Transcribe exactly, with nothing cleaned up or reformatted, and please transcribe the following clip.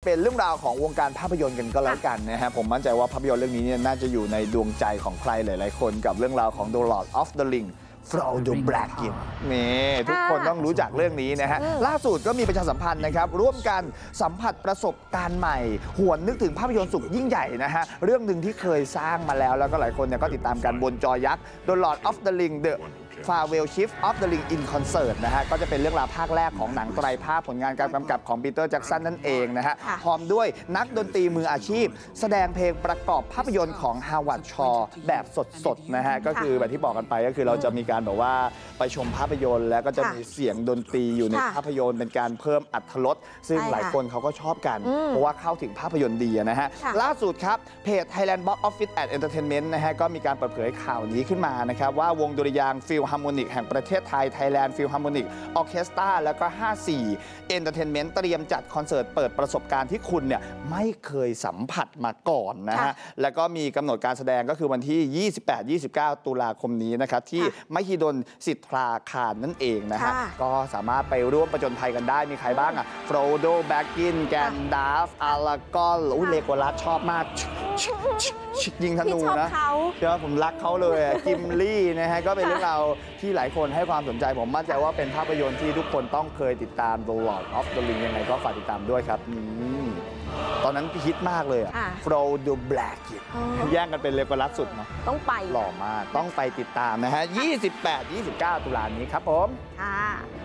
เป็นเรื่องราวของวงการภาพยนตร์กันก็แล้วกันนะฮะผมมั่นใจว่าภาพยนตร์เรื่องนี้เนี่ยน่าจะอยู่ในดวงใจของใครหลายๆคนกับเรื่องราวของ The Lord of the Ring Frodo Baggins นี่ทุกคนต้องรู้จักเรื่องนี้นะฮะล่าสุดก็มีประชาสัมพันธ์นะครับร่วมกันสัมผัสประสบการณ์ใหม่หวนนึกถึงภาพยนตร์สุดยิ่งใหญ่นะฮะเรื่องหนึ่งที่เคยสร้างมาแล้วแล้วก็หลายคนเนี่ยก็ติดตามกันบนจอยักษ์ The Lord of the Ring The Farewell Shift of the Ring in Concert นะฮะก็จะเป็นเรื่องราวภาคแรกของหนังไตรภาคผลงานการกำกับของปีเตอร์แจ็กสันนั่นเองนะฮะพร้อมด้วยนักดนตรีมืออาชีพแสดงเพลงประกอบภาพยนตร์ของฮาวาร์ดชอว์แบบสดๆนะฮะก็คือแบบที่บอกกันไปก็คือเราจะมีการแบบว่าไปชมภาพยนตร์แล้วก็จะมีเสียงดนตรีอยู่ในภาพยนตร์เป็นการเพิ่มอรรถรสซึ่งหลายคนเขาก็ชอบกันเพราะว่าเข้าถึงภาพยนตร์ดีนะฮะล่าสุดครับเพจ Thailand Box Office and Entertainment นะฮะก็มีการเปิดเผยข่าวนี้ขึ้นมานะครับว่าวงดุริยางค์ฟิลฮาร์โมนิกแห่งประเทศไทย Thailand Philharmonic Orchestra แล้วก็ ห้าสี่ Entertainment เตรียมจัดคอนเสิร์ตเปิดประสบการณ์ที่คุณเนี่ยไม่เคยสัมผัสมาก่อนนะฮะแล้วก็มีกำหนดการแสดงก็คือวันที่ ยี่สิบแปด ยี่สิบเก้า ตุลาคมนี้นะครับที่มหิดลสิทธาคารนั่นเองนะฮะก็สามารถไปร่วมประจนภัยกันได้มีใครบ้างอ่ะ Frodo Baggins แกนดาฟอาลากอนอุ้ยเลโกลัสชอบมากยิงธนูนะเชื่อผมรักเขาเลยกิมลี่นะฮะก็เป็นเรื่องราวที่หลายคนให้ความสนใจผมมั่นใจว่าเป็นภาพยนตร์ที่ทุกคนต้องเคยติดตาม The Lord of the Ring ยังไงก็ฝากติดตามด้วยครับนี่ตอนนั้นฮิตมากเลยอ่ะ Frodo Baggins แย่งกันเป็นเลโกลัสสุดเนาะต้องไปหล่อมากต้องไปติดตามนะฮะยี่สิบแปด ยี่สิบเก้า ตุลาคมนี้ครับผม